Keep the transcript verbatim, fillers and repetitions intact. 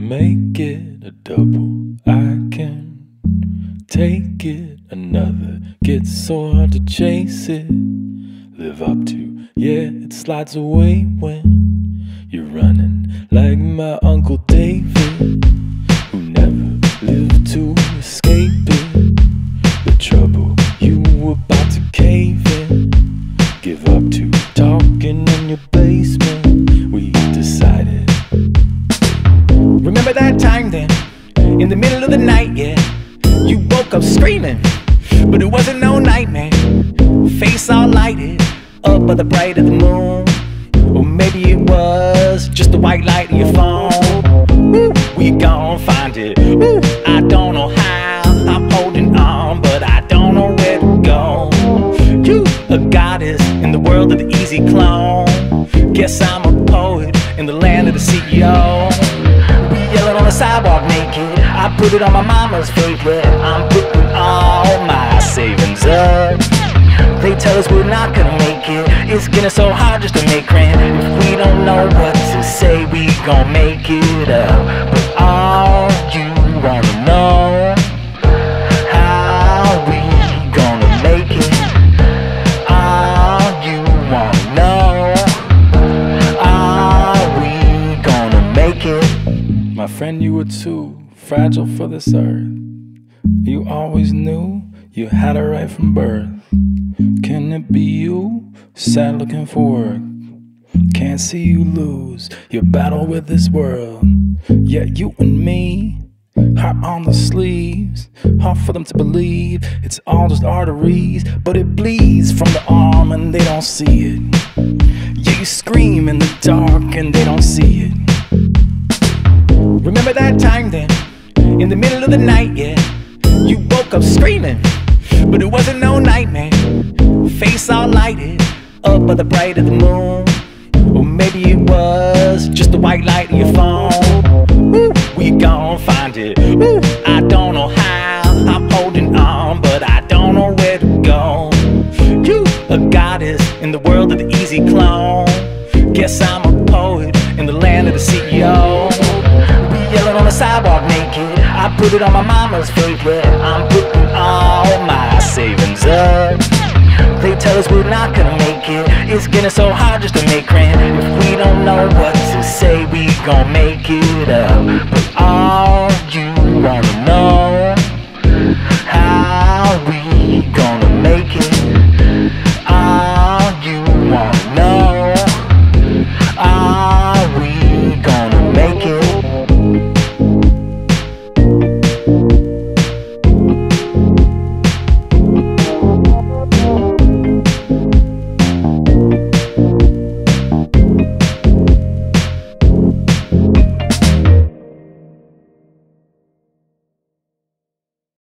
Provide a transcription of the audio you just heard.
make it a double. I can take it another. Gets so hard to chase it, live up to. Yeah, it slides away when you're running, like my Uncle David, who never lived to escape it. The trouble you were about to cave in, give up to. Talking in your basement, we decided. Remember that time then, in the middle of the night, yeah, you woke up screaming, but it wasn't no nightmare. Face all lighted up by the bright of the moon, or maybe it was just the white light in your phone. Ooh, we gon' find it. Ooh, I don't know how. I'm holding on, but I don't know where to go. You a goddess in the world of the easy clone. Guess I'm a poet in the land of the C E O. We yelling on the sidewalk naked. I put it on my mama's favorite. I'm putting all my savings up. They tell us we're not gonna make it. It's getting so hard just to make rent. If we don't know what to say, we gon' make it up. But all you wanna know, how we gonna make it? All you wanna know, are we gonna make it? My friend, you were too fragile for this earth. You always knew you had it right from birth. Can it be you? Sad looking for work. Can't see you lose your battle with this world. Yet you and me, heart on the sleeves. Hard for them to believe it's all just arteries, but it bleeds from the arm and they don't see it. Yeah, you scream in the dark and they don't see it. Remember that time then, in the middle of the night, yeah, you woke up screaming, but it wasn't no nightmare. Face all lighted up by the bright of the moon, or maybe it was just the white light in your phone. Ooh, we gon' find it. Ooh, I don't know how. I'm holding on, but I don't know where to go. You a goddess in the world of the easy clone. Guess I'm a poet in the land of the C E O. We yelling on the sidewalk naked. I put it on my mama's favorite. I'm putting all my savings up. They tell us we're not gonna make it. It's getting so hard just to make rent. If we don't know what to say, we gon' make it up.